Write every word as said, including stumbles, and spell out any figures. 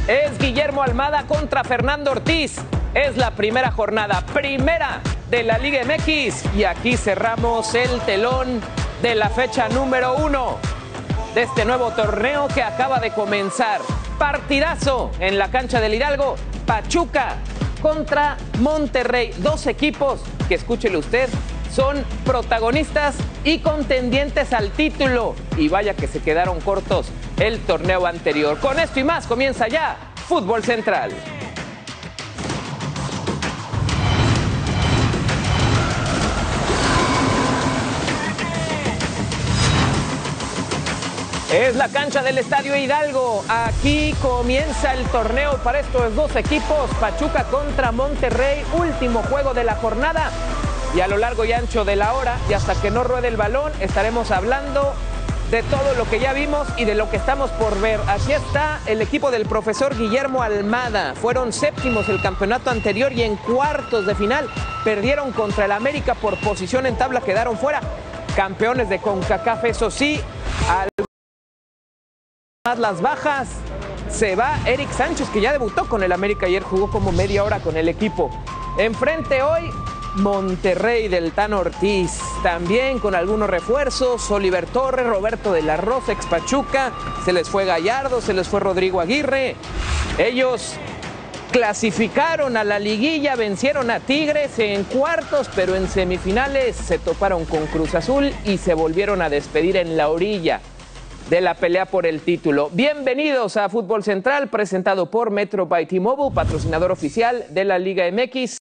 Es Guillermo Almada contra Fernando Ortiz. Es la primera jornada, primera de la Liga M X. Y aquí cerramos el telón de la fecha número uno de este nuevo torneo que acaba de comenzar. Partidazo en la cancha del Hidalgo. Pachuca contra Monterrey. Dos equipos que, escúchele usted, son protagonistas y contendientes al título. Y vaya que se quedaron cortos el torneo anterior. Con esto y más comienza ya Fútbol Central. Es la cancha del Estadio Hidalgo. Aquí comienza el torneo para estos dos equipos. Pachuca contra Monterrey. Último juego de la jornada. Y a lo largo y ancho de la hora, y hasta que no ruede el balón, estaremos hablando de todo lo que ya vimos y de lo que estamos por ver. Aquí está el equipo del profesor Guillermo Almada. Fueron séptimos el campeonato anterior y en cuartos de final perdieron contra el América por posición en tabla, quedaron fuera. Campeones de CONCACAF, eso sí. Al más las bajas, se va Eric Sánchez, que ya debutó con el América, ayer jugó como media hora con el equipo. Enfrente hoy Monterrey del Tan Ortiz, también con algunos refuerzos. Oliver Torres, Roberto de la Rosa, ex Pachuca, se les fue Gallardo, se les fue Rodrigo Aguirre. Ellos clasificaron a la liguilla, vencieron a Tigres en cuartos, pero en semifinales se toparon con Cruz Azul y se volvieron a despedir en la orilla de la pelea por el título. Bienvenidos a Fútbol Central, presentado por Metro by T-Mobile, patrocinador oficial de la Liga M X.